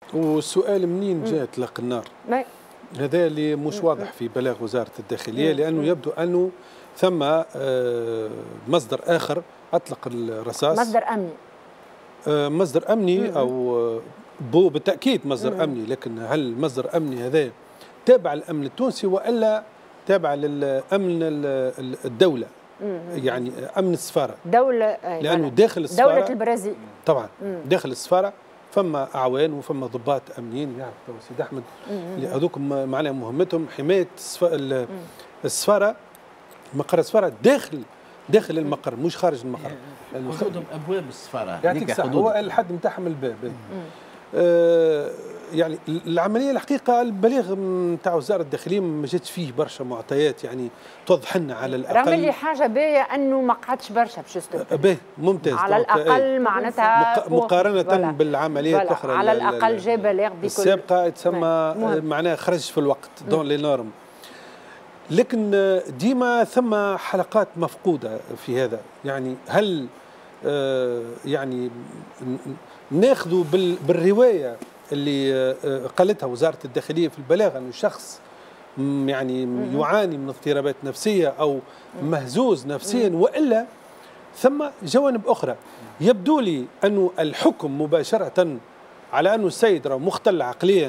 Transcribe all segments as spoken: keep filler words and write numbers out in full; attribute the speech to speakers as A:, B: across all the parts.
A: والسؤال منين جاء اطلاق النار؟ هذا اللي مش واضح في بلاغ وزارة الداخلية، لأنه يبدو أنه ثم مصدر آخر أطلق الرصاص.
B: مصدر أمني.
A: مصدر أمني أو بو بالتأكيد مصدر أمني، لكن هل مصدر أمني هذا تابع للأمن التونسي وإلا تابع للأمن الدولة؟ يعني أمن السفارة.
B: دولة،
A: لأنه داخل السفارة
B: دولة البرازيل
A: طبعا داخل السفارة فما أعوان وفما ضباط أمنيين يعرف سيد أحمد اللي هذوك معناها مهمتهم حماية السفارة، مقر السفارة داخل داخل المقر مش خارج المقر.
C: حدودهم أبواب السفارة
A: يعطيك الصحة، هو الحد نتاعهم الباب. آه يعني العمليه الحقيقه البلاغ نتاع وزاره الداخليه ما جاتش فيه برشا معطيات يعني توضح لنا على الاقل.
B: رغم اللي حاجه باهيه انه ما قعدش برشا باش يستفاد.
A: باهي ممتاز
B: على الاقل معناتها
A: مقارنه بالعمليات الاخرى
B: على الاقل جاء بلاغ بكل
A: السابقه تسمى معناها خرج في الوقت دون لي نورم. لكن ديما ثم حلقات مفقوده في هذا، يعني هل آه يعني ناخذوا بالروايه اللي قالتها وزارة الداخلية في البلاغ أنه شخص يعني يعاني من اضطرابات نفسية أو مهزوز نفسيا، وإلا ثم جوانب أخرى. يبدو لي أنه الحكم مباشرة على أنه السيد راه مختل عقليا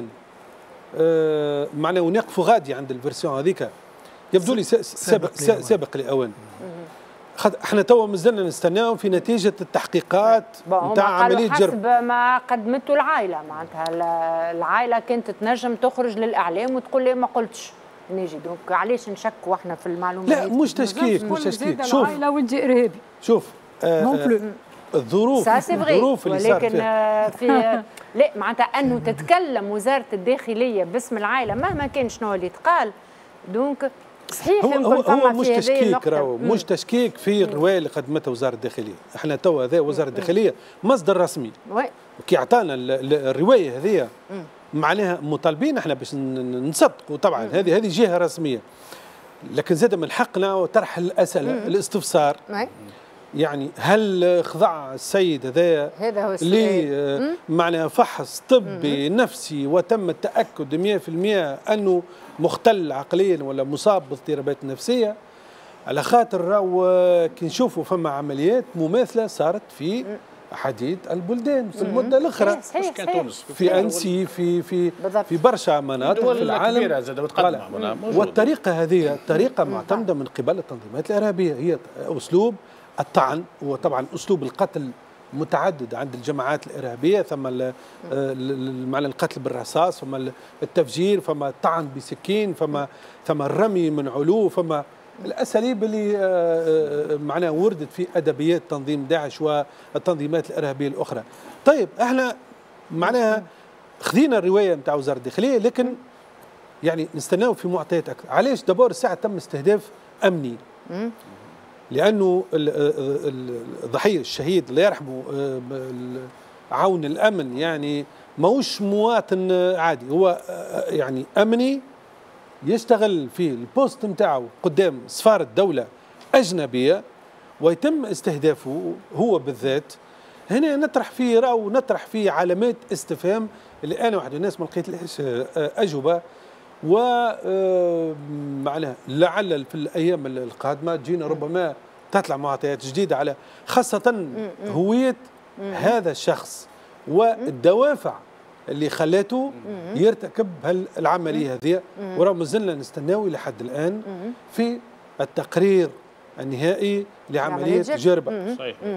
A: آه معناه ونقف غادي عند الفيرسيون هذيك، يبدو لي سابق سابق لأوان. احنا توا مازلنا نستناو في نتيجه التحقيقات نتاع عمليه جرب.
B: حسب ما قدمته العائله، معناتها العائله كانت تنجم تخرج للاعلام وتقول لي ما قلتش نجي، دونك علاش نشكوا احنا في المعلومات؟
A: لا مش تشكيك مش تشكيك.
D: شوف العائله وانت ارهابي
A: شوف آه آه الظروف
B: الظروف اللي صارت ولكن آه في لا معناتها انه تتكلم وزاره الداخليه باسم العائله مهما كان شنو اللي يتقال، دونك صحيح
A: هو هو, هو مش تشكيك راهو مش تشكيك في الروايه اللي قدمتها وزاره الداخليه. احنا توا هذا وزاره الداخليه مصدر رسمي كي اعطانا الروايه هذه معناها مطالبين احنا باش نصدقوا طبعا. هذه هذه جهه رسميه، لكن زاد من حقنا طرح الاسئله الاستفسار. يعني هل خضع السيد هذا اللي معناها فحص طبي نفسي وتم التاكد مئة بالمئة انه مختل عقليا ولا مصاب باضطرابات نفسيه؟ على خاطر راهو كي نشوفوا فما عمليات مماثله صارت في عديد البلدان في المده الاخرى، في انسي في في في برشا مناطق في العالم. والطريقه هذه الطريقه معتمده من قبل التنظيمات الارهابيه، هي اسلوب الطعن، وطبعا اسلوب القتل متعدد عند الجماعات الارهابيه، ثم معنى القتل بالرصاص، ثم التفجير، ثم الطعن بسكين، ثم ثم الرمي من علو، ثم الاساليب اللي معناها وردت في ادبيات تنظيم داعش والتنظيمات الارهابيه الاخرى. طيب احنا معناها خذينا الروايه نتاع وزاره الداخليه، لكن يعني نستناو في معطيات اكثر. علاش دابور الساعه تم استهداف امني؟ لأنه الضحية الشهيد الله يرحمه عون الأمن يعني ماهوش مواطن عادي، هو يعني أمني يشتغل في البوست نتاعو قدام سفارة دولة أجنبية ويتم استهدافه هو بالذات. هنا نطرح فيه راهو نطرح فيه علامات استفهام اللي أنا واحد الناس ما لقيت لهاش أجوبة، ومعناها لعل في الايام القادمه تجينا ربما تطلع معطيات جديده على خاصه هويه هذا الشخص والدوافع اللي خلاته يرتكب هالعمليه هذه. وراه مازلنا نستناو لحد الان في التقرير النهائي لعمليه جربه.